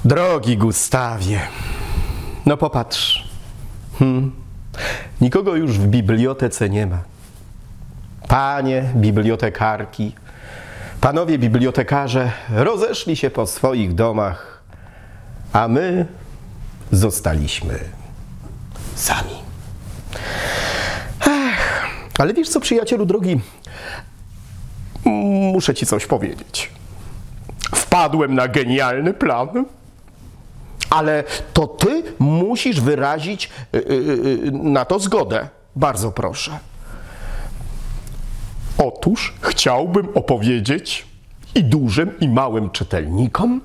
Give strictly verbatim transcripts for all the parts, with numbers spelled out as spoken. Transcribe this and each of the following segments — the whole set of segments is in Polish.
Drogi Gustawie, no popatrz, hmm. nikogo już w bibliotece nie ma. Panie bibliotekarki, panowie bibliotekarze rozeszli się po swoich domach, a my zostaliśmy sami. Ech, ale wiesz co, przyjacielu drogi, muszę ci coś powiedzieć. Wpadłem na genialny plan, ale to ty musisz wyrazić yy, yy, na to zgodę. Bardzo proszę. Otóż chciałbym opowiedzieć i dużym, i małym czytelnikom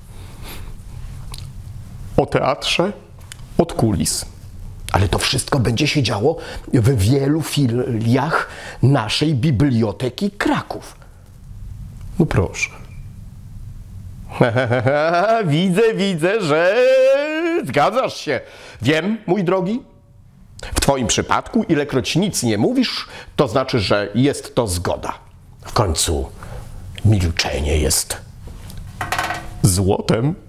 o teatrze od kulis. Ale to wszystko będzie się działo w wielu filiach naszej Biblioteki Kraków. No proszę. Widzę, widzę, że zgadzasz się. Wiem, mój drogi, w twoim przypadku, ilekroć nic nie mówisz, to znaczy, że jest to zgoda. W końcu milczenie jest złotem.